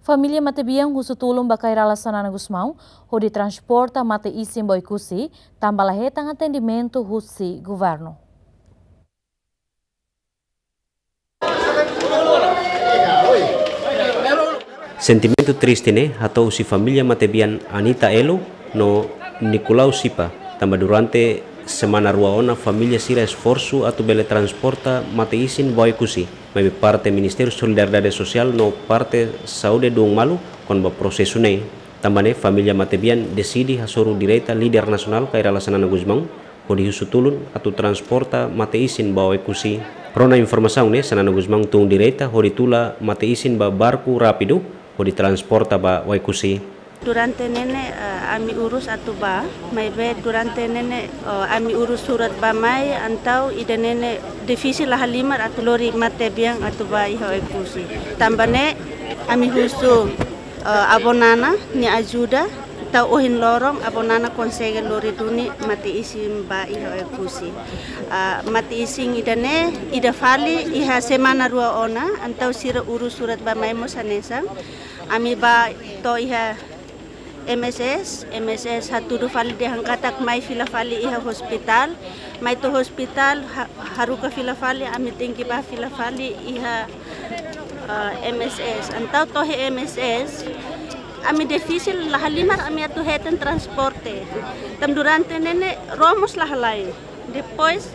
Família mate biang husu tulung bakai relação na Gusmão, onde transporta mate isim boi kusi, tambah hetang atendimento husi governo. Sentimento triste ne atau si família mate bian Anita Elo no Nicolau Sipa, tambah durante semana ruaona família sira esforço atu bele transporta mate isin boi kusi, mai parte Ministério Solidariedade Social no parte saúde do malu kon ba prosesu ne. Tambah ne família mate bian decidi hasoru direita líder nasional kai relação na Gusmão, hodi husu tulun atu transporta mate isin boi kusi. Rona informação ne sana Gusmão tung direita hodi tula mate isin ba barco rápido hodi transporta ba boi kusi. Durante nene ami urus atu ba, mai be durante nene ami urus surat ba mai antau ida nene difícil lah limar atu lori mate biang atu ba iho ekusi. Tambane ami husu abonana ni ajuda tau ohin lorong abonana konsege lori duni mate isim ba iho ekusi. Mate ising ida ne ida fali iha semana rua ona antau sira urus surat ba mai mo sanesang ami ba to iha MSS satu fali dihangkatak mai fila fali iha hospital mai to hospital haruka fila fali ami tinggi ba fila fali iha MSS antau to he MSS ami difícil lah limar ami atu heten transporte tam durante nene romos lah lai depois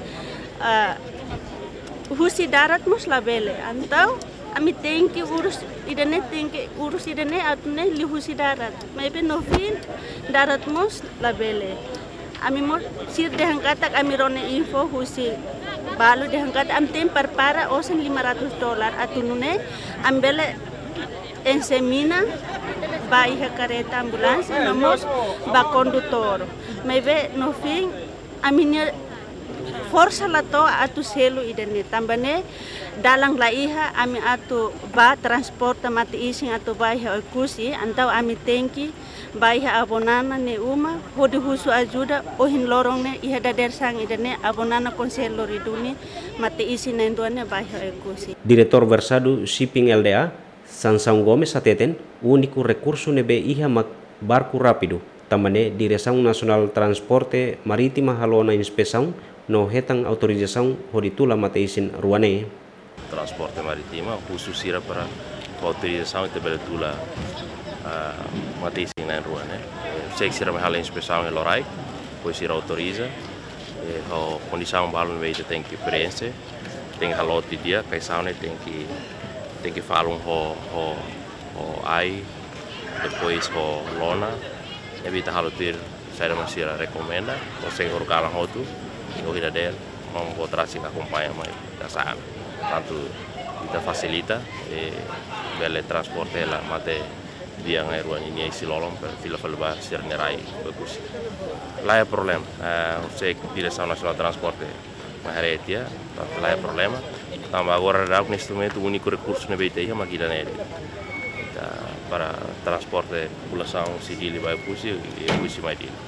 husi darat mus lah bele antau ami tengki urus idane atune li husi darat maybe novin darat mus labele ami mo sir dehangkatak ami rone info husi balu dehangkat am tem para osen $500 atunune ambele ensemina ba iha kareta ambulans nomos ba kondutor maybe novin aminya forsa lato atu selu idane tambane dalang laiha ami atu ba transporta mati ising atu ba iha okusi antau ami tengki ba iha abonana ne uma hodi husu ajuda ohin lorong ne iha dader sang idane abonana konselo riduni mati isi nenduane ba iha okusi. Diretor Versado Shipping LDA Sansão Gomes ateten único recurso nebe iha barco rápido tambane Direção Nacional Transporte Marítima halona inspeção no hetang autorização hoditula mate isin ruane. Transporte maritima khusus sira para autorização e tabela mate isin na ruane. Sei sira hal inspeção e lorai, pois sira autoriza ho condição balon veita tem que preenche, tem haloti dia kai saune tem que falar ho ai depois ho lona evita halotir saya masih recomenda consegue orgalan hotu o hidader mempotrasi acompanha mais da sabe tanto kita facilita bele transporte la mate dia ngai ruan ini isi lolong per fila falba sirnerai bagus lá é problema sei direção nacional transporte maharetia lá é problema tambah agora dá um instrumento único recurso na BTI makida nele para transporte população civil e bagus e kusi mai dia.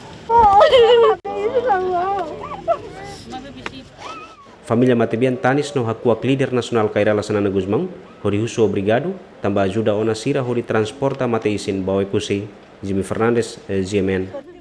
Família Matebian Tanis no hakuak líder nasional kai relação na Gusmão, hori husu obrigado, tambah ajuda ona sira hori transporta mate isin bawa kusi. Jimmy Fernandes, GMN.